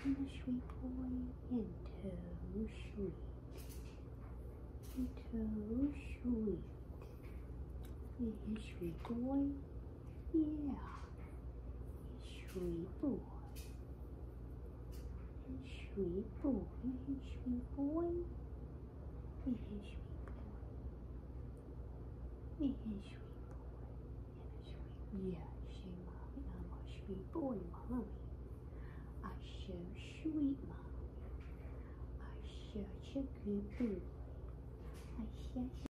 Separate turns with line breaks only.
And a sweet boy, and so sweet. And so sweet. And sweet boy. Yeah. Sweet boy. And sweet boy. And sweet boy. And sweet boy. And sweet boy. And sweet. Yeah, say, Mommy, I'm a sweet boy, Mommy. I'm so sweet, Mommy. I'm such a good boy. I'm such